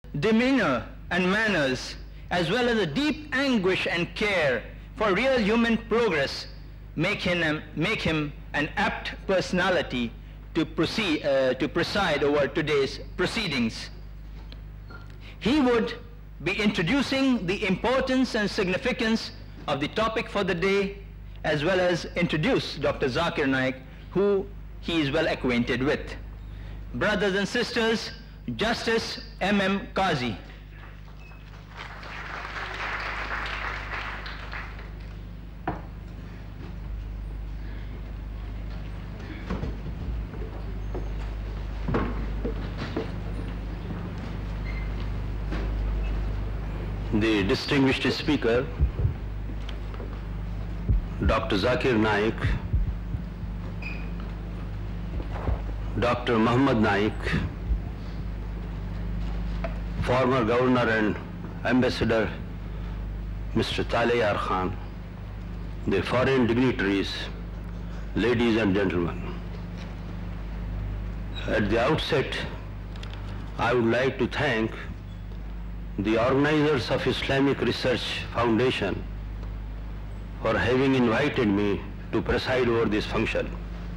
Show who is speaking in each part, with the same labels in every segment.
Speaker 1: demeanor and manners, as well as a deep anguish and care for real human progress, make him an apt personality to preside over today's proceedings. He would be introducing the importance and significance of the topic for the day, as well as introduce Dr. Zakir Naik, who he is well acquainted with. Brothers and sisters, Justice M.M. Qazi.
Speaker 2: The distinguished speaker, Dr. Zakir Naik, Dr. Muhammad Naik, former Governor and Ambassador Mr. Talayar Khan, the foreign dignitaries, ladies and gentlemen. At the outset, I would like to thank the organizers of Islamic Research Foundation for having invited me to preside over this function.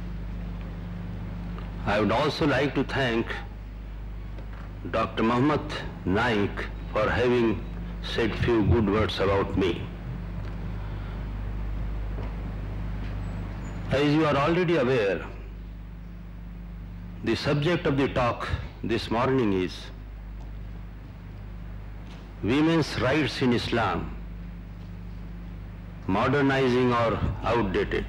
Speaker 2: I would also like to thank Dr. Muhammad Naik for having said few good words about me. As you are already aware, the subject of the talk this morning is women's rights in Islam, modernizing or outdated.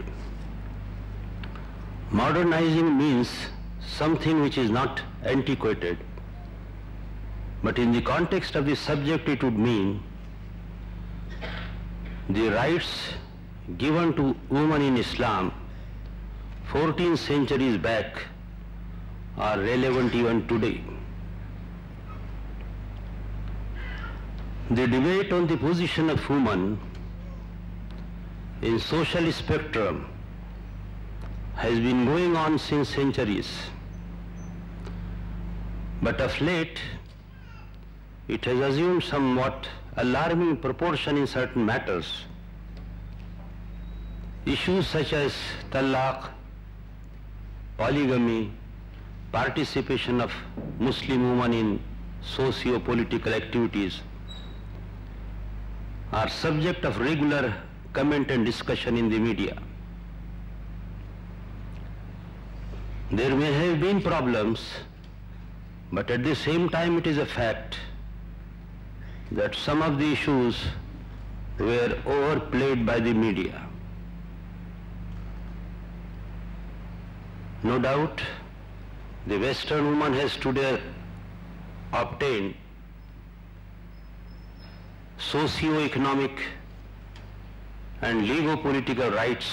Speaker 2: Modernizing means something which is not antiquated, but in the context of the subject it would mean the rights given to women in Islam 14 centuries back are relevant even today. The debate on the position of women in social spectrum has been going on since centuries, but of late it has assumed somewhat alarming proportion in certain matters. Issues such as talaq, polygamy, participation of Muslim women in socio-political activities are subject of regular comment and discussion in the media. There may have been problems, but at the same time it is a fact that some of the issues were overplayed by the media. No doubt, the Western woman has today obtained socio-economic and legal-political rights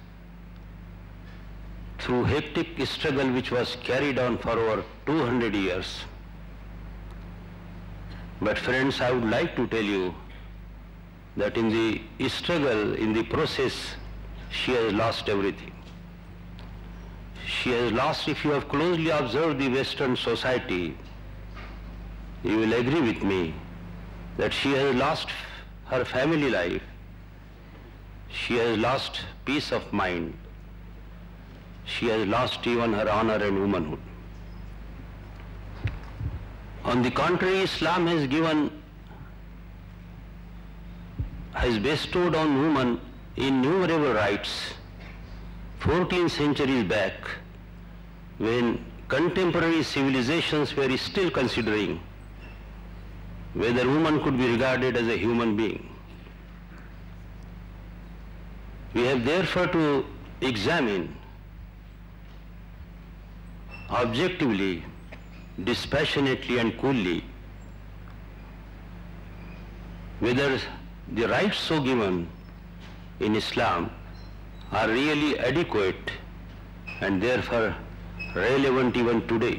Speaker 2: through hectic struggle which was carried on for over 200 years. But friends, I would like to tell you that in the struggle, in the process, she has lost everything. She has lost, if you have closely observed the Western society, you will agree with me that she has lost her family life, she has lost peace of mind, she has lost even her honor and womanhood. On the contrary, Islam has bestowed on women innumerable rights 14 centuries back, when contemporary civilizations were still considering whether woman could be regarded as a human being. We have therefore to examine objectively, dispassionately and coolly whether the rights so given in Islam are really adequate and therefore relevant even today.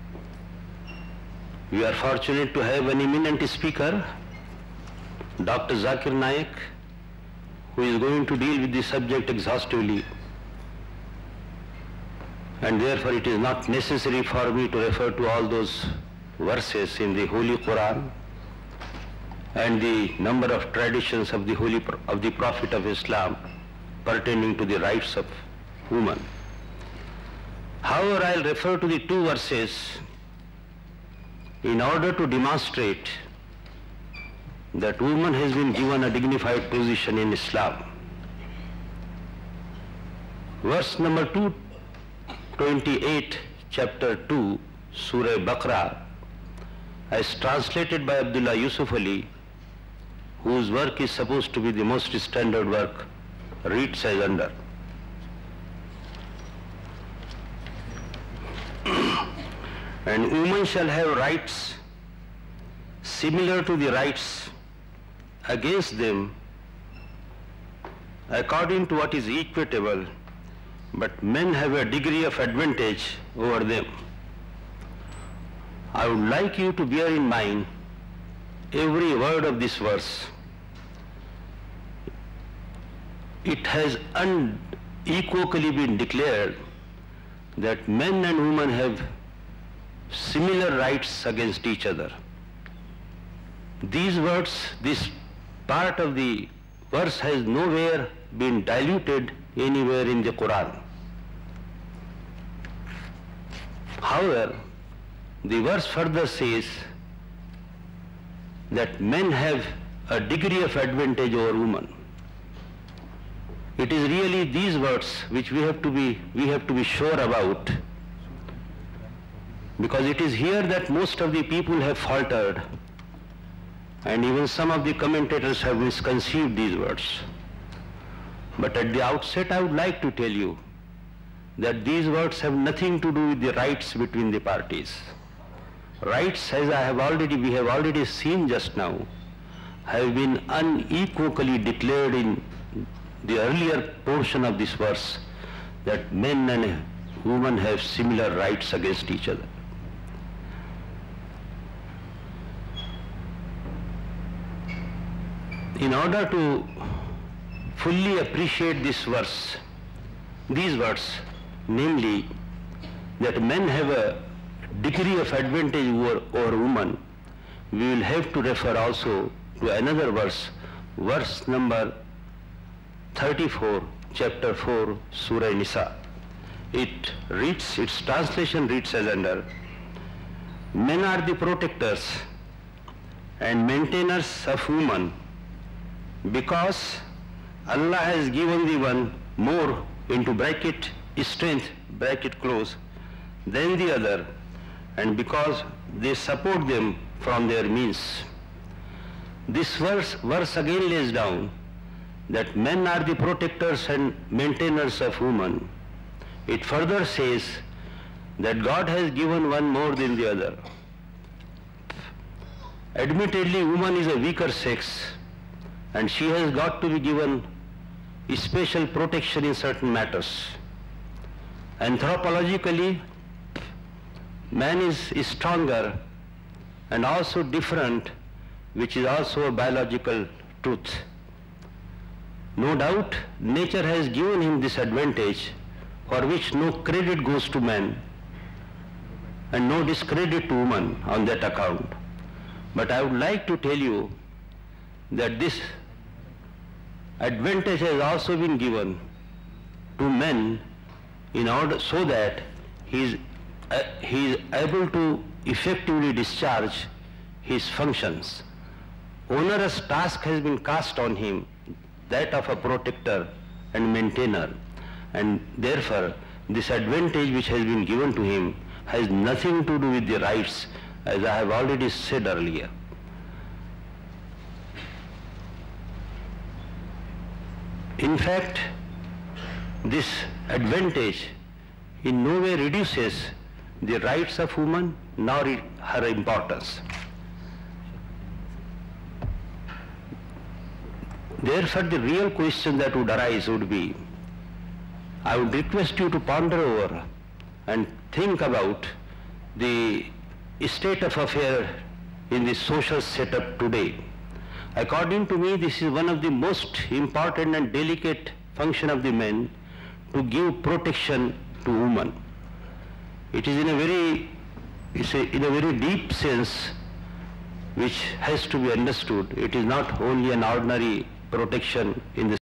Speaker 2: We are fortunate to have an eminent speaker, Dr. Zakir Naik, who is going to deal with the subject exhaustively, and therefore it is not necessary for me to refer to all those verses in the Holy Quran and the number of traditions of the Prophet of Islam pertaining to the rights of women. However, I'll refer to the two verses in order to demonstrate that woman has been given a dignified position in Islam. Verse number 228, chapter 2, Surah Baqarah, as translated by Abdullah Yusuf Ali, whose work is supposed to be the most standard work, reads as under. And women shall have rights similar to the rights against them according to what is equitable, but men have a degree of advantage over them. I would like you to bear in mind every word of this verse. It has unequivocally been declared that men and women have similar rights against each other. These words, this part of the verse has nowhere been diluted anywhere in the Quran. However, the verse further says that men have a degree of advantage over women. It is really these words which we have to be sure about, because it is here that most of the people have faltered, and even some of the commentators have misconceived these words. But at the outset, I would like to tell you that these words have nothing to do with the rights between the parties. Rights, as we have already seen just now, have been unequivocally declared in the earlier portion of this verse, that men and women have similar rights against each other. In order to fully appreciate this verse, these words, namely that men have a degree of advantage over women, we will have to refer also to another verse, verse number 34, chapter 4, Surah Nisa. Its translation reads as under, men are the protectors and maintainers of women, because Allah has given the one more into bracket strength, bracket close, than the other, and because they support them from their means. This verse again lays down that men are the protectors and maintainers of women. It further says that God has given one more than the other. Admittedly, woman is a weaker sex, and she has got to be given special protection in certain matters. Anthropologically, man is stronger and also different, which is also a biological truth. No doubt, nature has given him this advantage, for which no credit goes to man and no discredit to woman on that account. But I would like to tell you that this advantage has also been given to men in order so that he is able to effectively discharge his functions. Onerous task has been cast on him, that of a protector and maintainer, and therefore this advantage which has been given to him has nothing to do with the rights, as I have already said earlier. In fact, this advantage in no way reduces the rights of woman nor her importance. Therefore, the real question that would arise would be, I would request you to ponder over and think about the state of affair in the social setup today. According to me, this is one of the most important and delicate function of the men, to give protection to women. It is in a very is in a very deep sense which has to be understood. It is not only an ordinary protection in the